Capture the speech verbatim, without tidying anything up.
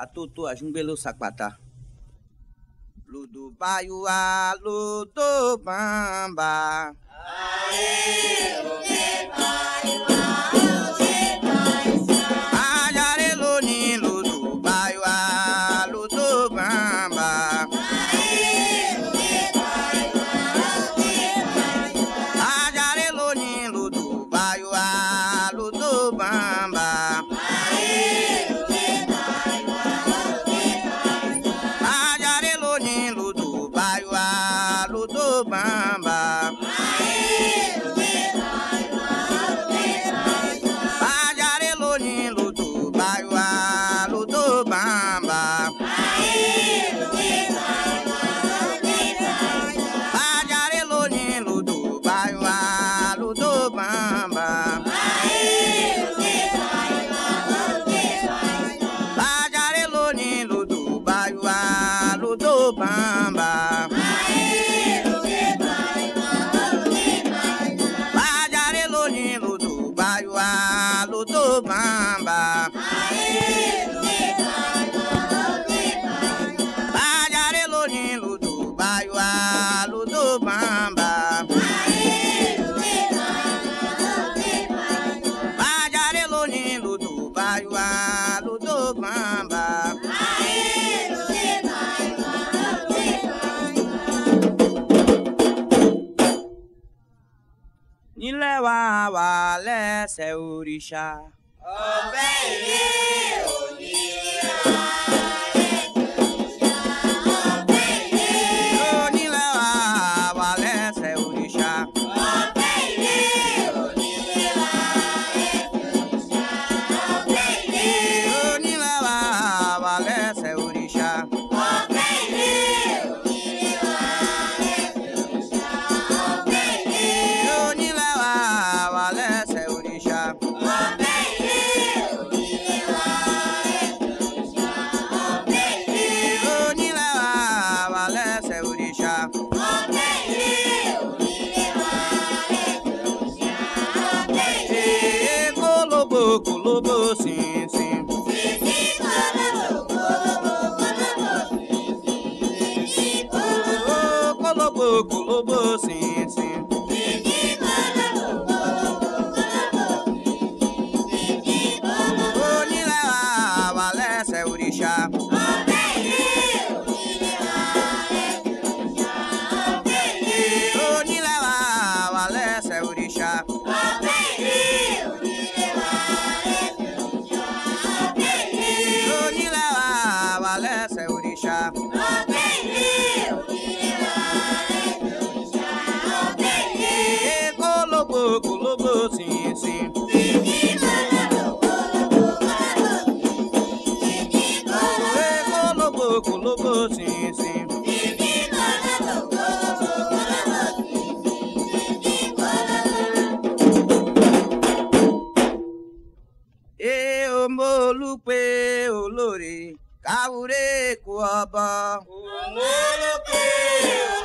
atutu ajungbelo sakpata. Ludo baiua, ludo bamba. Aê, ludo baiua, ludo baisa. Ajarelo ni ludo baiua, ludo bamba. Aê, ludo baiua, ludo baisa. Ajarelo ni ludo baiua, ludo bamba. Aê, ludo baiua, ludo baisa. Ajarelo ni ludo baiua, ludo bamba. Ajarelo ni ludo baiua, ludo bamba. Ajarelo ni ludo baiua, ludo bamba. Ajarelo ni ludo baiua, ludo bamba. Ajarelo ni ludo baiua, ludo bamba. Ajarelo ni ludo baiua, ludo bamba. Ajarelo ni ludo baiua, ludo bamba. Nílẹ̀ wa wà lẹ́sẹ̀ òrìṣà. Ọbẹ̀ ilé òníra. Nílẹ̀ wa wà lẹ́sẹ̀ òrìṣà. Ọbẹ̀ ilé òníra. Ọbẹ̀ ilé. Nílẹ̀ wa wà lẹ́sẹ̀ òrìṣà. Ọbẹ̀ ilé òníra. Ọbẹ̀ ilé. Nílẹ̀ wa wà lẹ́sẹ̀ òrìṣà. Ọbẹ̀ ilé òníra. Ọbẹ̀ ilé. Nílẹ̀ wa wà lẹ́sẹ̀ òrìṣà. Ọbẹ̀ ilé òníra. Ọbẹ̀ ilé. Kólóbó kólóbó sínsìn. Sisi kolobo kolobo kolobo. Sisi kolobo. Kólóbó kólóbó sínsìn. Sisi kolobo kolobo kolobo. Sisi kolobo. Nílẹ̀ wa wà lẹ́sẹ̀ òrìṣà. Ọbẹ̀ ilé òníra. Ọbẹ̀ ilé. Nílẹ̀ wa wà lẹ́sẹ̀ òrìṣà. Ọbẹ̀ ilé òníra. Ọbẹ̀ ilé. Nílẹ̀ wa wà lẹ́sẹ̀ òrìṣà. Ọbẹ̀ ilé òníra. Ọbẹ̀ ilé. Kólóbó kólóbó sínsìn. Sisi kolobo kolobo kolobo. Sisi kolobo. Kólóbó kólóbó sínsìn. Sisi kolobo kolobo kolobo. Sisi kolobo. Ee ọmọ olùpẹ olóore káwúrẹ́ kú ọbọ. Olóòpè